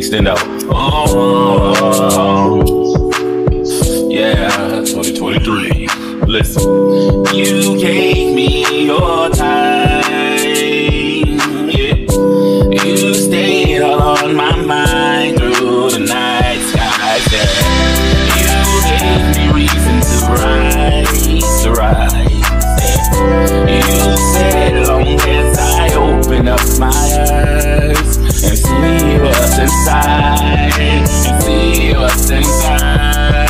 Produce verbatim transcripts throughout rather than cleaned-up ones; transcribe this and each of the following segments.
Extendo. Oh, yeah, twenty twenty-three. Listen, you gave me your time. Yeah, you stayed all on my mind through the night skies. Yeah, you gave me reason to rise, to rise. Yeah, you said long as I open up my eyes and see what's inside, and see what's inside.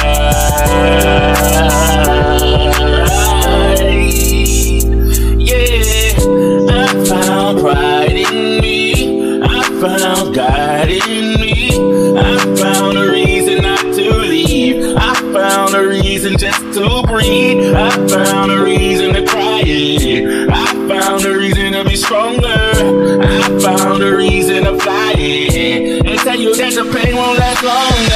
Yeah, I found pride in me, I found God in me, I found a reason not to leave, I found a reason just to breathe, I found a reason to cry, yeah. I found a reason to be stronger, I found a reason to fly, yeah. And tell you that the pain won't last long.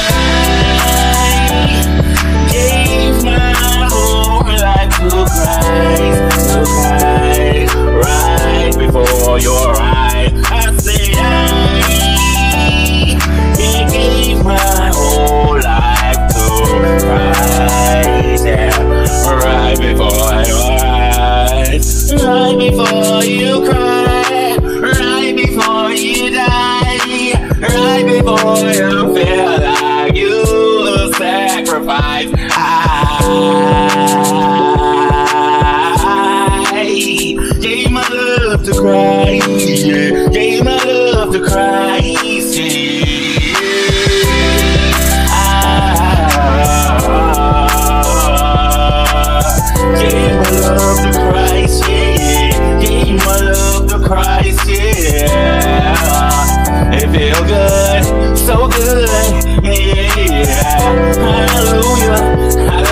I gave my whole life to Christ, to Christ, right before your eyes. I said I gave my whole life to Christ, yeah, right before your eyes, right before you cry, right before you die, right before you feel like you sacrifice. I gave my love to Christ, yeah. Gave my love to Christ, yeah. I gave my love to Christ, yeah. Gave my love to Christ, yeah. It feels good, so good, yeah. Hallelujah,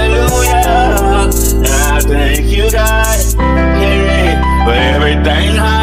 hallelujah. I thank you, God, yeah, for everything.